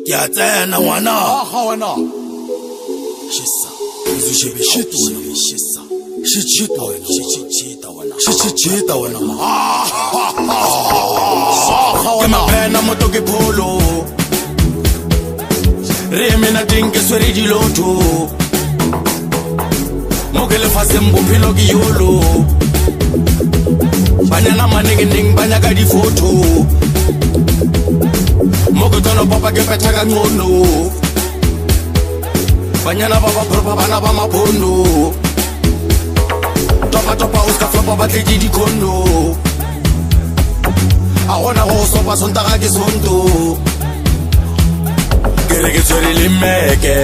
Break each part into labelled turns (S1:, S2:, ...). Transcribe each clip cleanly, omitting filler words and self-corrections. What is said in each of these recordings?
S1: Ya tsena ngwana.
S2: Aha wena.
S1: Shisa. Uzushebe shit wena. Shisa. Shit wena. Shit wena. Shit wena. Ke mapena moto ke pholo. Re mena dinke swere diloto. Mo ke le faseng bophelo ke yolo. Banyana maneng banya ka di photo. Mo ke tsona papa ke petha ka ngono. Banyana ba propa bana ba maphondo. Topa o ska flopa ba tledi di kondo. A gona go sopa sontaga ke sonto. Ke re ke tswere le meke.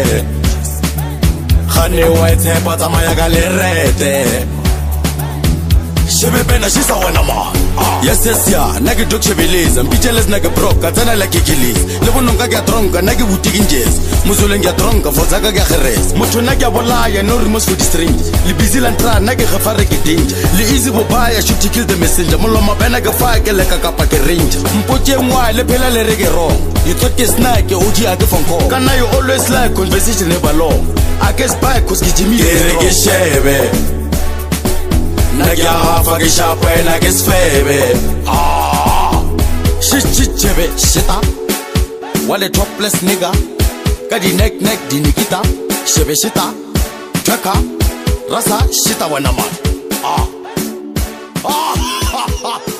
S1: Khane wa tshepa tsamaya ka lerete. Shebe pena shisa wena man. Yes ya nake dok shebeleza mpithelezi nake broka tsena la kekelis le bononka ke tronka nake butiki njez muzoleng ya tronka fozaka ke kheres motho nake bolaya no remorse for the strange le busy lantra nake khafare ke danger le easy bobaya shoot to kill the messenger moloma bena ke fa ke leka kapa ke range mpotse ngwa le phela le reke wrong you thought ke snack o di ake phone call kana you always like conversation never long I guess back cause ke jimmy ke shebe Nagya fucking sharp when I get febe. Shit chebe shita. Wale topless nigga. Kadi neck di Nikita. Shebe shita. Tweka. Rasa shita wana man.